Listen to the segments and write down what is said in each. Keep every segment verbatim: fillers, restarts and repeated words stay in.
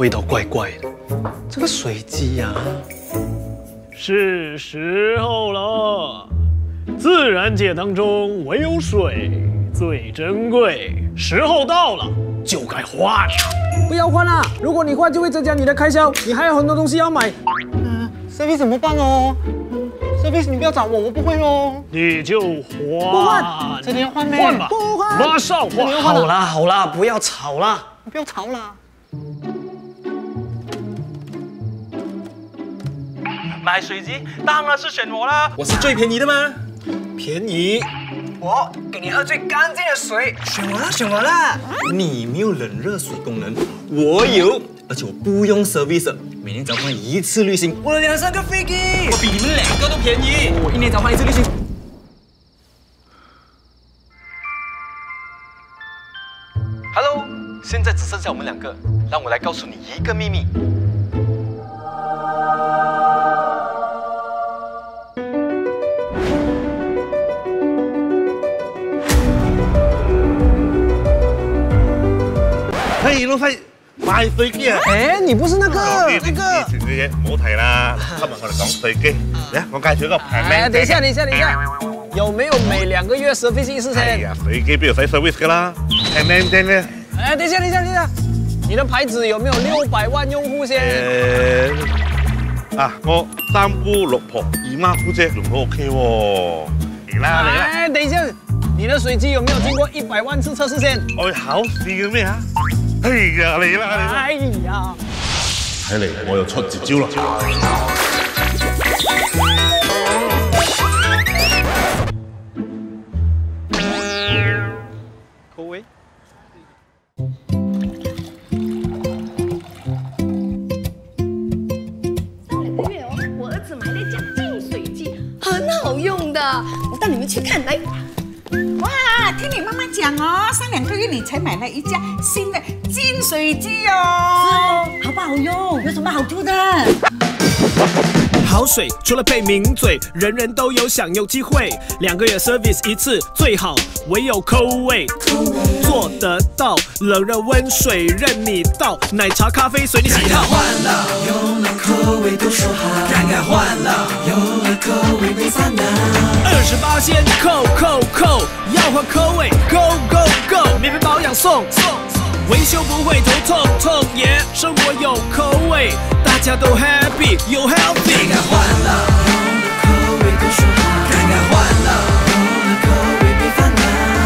味道怪怪的。这个水机呀、啊， 是时候了。自然界当中唯有水最珍贵，时候到了，就该换了。 不要换啦！如果你换，就会增加你的开销，你还有很多东西要买。 嗯 ，service 怎么办哦？ service 你不要找我，我不会哦。 你就换， 不换， 真的要换咩？ 换吧， 不换， 马上换。 好啦好啦，不要吵啦，不要吵啦。 买水机当然是选我啦， 我是最便宜的吗？便宜。我给你喝最干净的水，选我啦，选我啦！你没有冷热水功能，我有，而且我不用 service， 每年只要换一次滤芯，我的两三个飞机，我比你们两个都便宜，我一年只要换一次滤芯。Hello， 现在只剩下我们两个，让我来告诉你一个秘密。 嘿，老細賣水機啊！ 哎，你不是那個那個？ 以前嘅嘢唔好提啦，今日我哋講水機。嚟，我介紹一個平靚哎，等一下，等一下，等一下，有沒有每兩個月 service 一次先？ 哎呀，水機邊度使 service 噶啦？平靚正嘅。 哎，等一下，等一下，等一下，你的牌子有沒有六百萬用戶先？ 誒，啊，我三姑六婆姨媽姑姐用都 OK 喎。嚟啦嚟啦！ 哎，等一下，你的水機有沒有經過一百萬次測試先？ 我考試嘅咩啊？ 哎呀，嚟啦嚟啦！ 哎呀， 睇嚟我又出絕招啦！ 口味。 上两个月哦，我儿子买了一架净水机，很好用的，我带你们去看来。 哇，听你妈妈讲哦，上两个月你才买了一架新的净水机哦，好不好用？有什么好处的？ 好水除了配名嘴，人人都有享用机会。两个月 service 一次最好，唯有Coway做得到。冷热温水任你倒，奶茶咖啡随你喜好。换了，有了Coway都说好，看看换了，有了Coway没烦恼。二十八先扣扣扣，要换Coway Go Go Go， 免费保养送送。 维修不会头痛痛耶，生活有Coway，大家都 happy 又 healthy。看看换了，有了Coway都说好，看看换了，有了Coway没烦恼。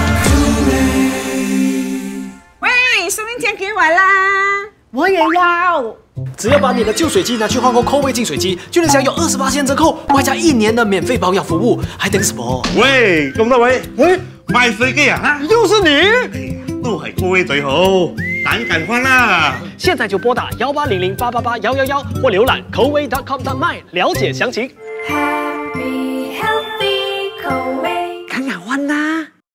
喂，收音机给我啦，我也要。 只要把你的旧水机拿去换过Coway净水機，就能享有二十八仙折扣，外加一年的免费保养服務，還等什麼？ 喂，咁多位，喂，賣水機啊？ 又是你！ 都係Coway最好，趕緊換啦！ 现在就拨打幺八零零八八八幺幺幺或浏覽Coway dot com dot my 了解詳情。 Happy